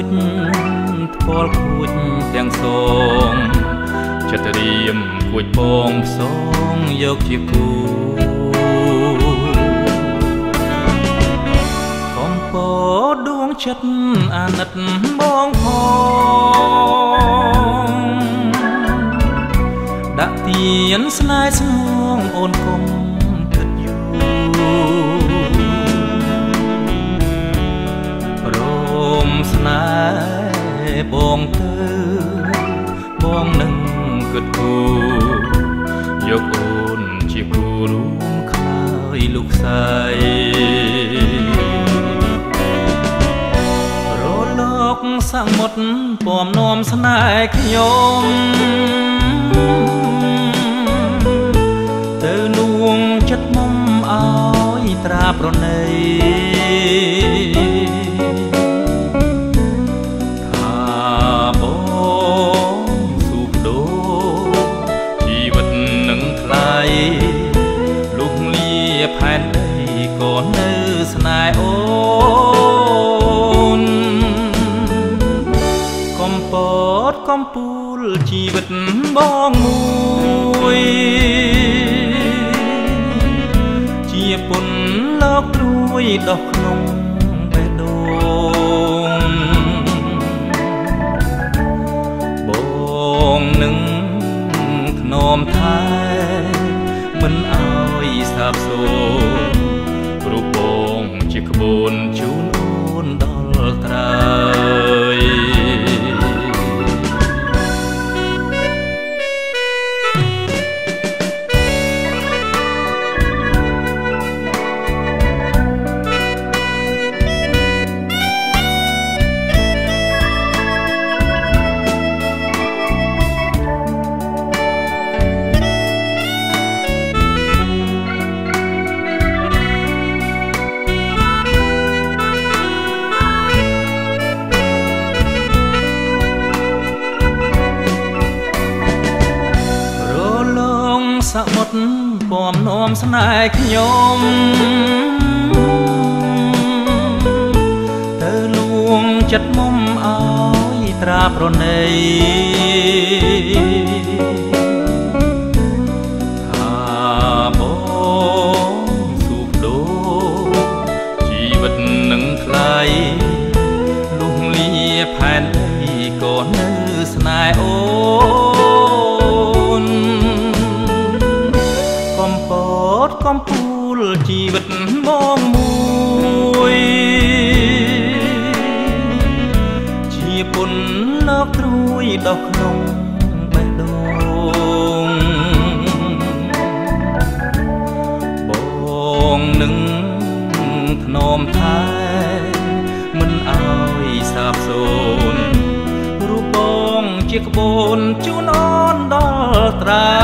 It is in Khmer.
ចថ្ពាល់ខួចទាំងសងចិត្តរៀមគួចបងផ្សងយកជាគូកំពតដួងចិត្តអាណិតបងផងដាក់ទៀនស្នេហ៍ស្នងអូនគុំគិតយូរព្រមស្នេហ៍បងទៅបងនឹងគិតគូយកអូនជាគូរួមខ្លាយលោកស្រីរលកសមុទ្រពំនាំស្នេហ៍ខ្ញុំទៅនួងចិត្តមុំឲ្យត្រាប្រណីផែនដីក៏នៅស្នេហ៍អូនកំពតកំពូលជីវិតបងមួយជាពុនលោកត្រួយដោះក្នុងបេះដូងបងនឹងធ្នមថែមិនឲ្យសាបសូន្យព្រោះបងជាក្បូនជូនអូនដល់ត្រើយសមុទ្រពំនាំស្នេហ៍ខ្ញុំទៅលួងចិត្តមុំឲ្យត្រាប្រណីថាបងស៊ូបដូរជីវិតនឹងថ្លៃលុះលាផែនដីក៏នៅស្នេហ៍អូនកំពូលជីវិតបងមួយជាពុនលោកត្រួយដោះក្នុងបេះដូងបងនឹងធ្នមថែមិនឲ្យសាបសូន្យរូបបងជាក្បូនជូនអូនដល់ត្រើ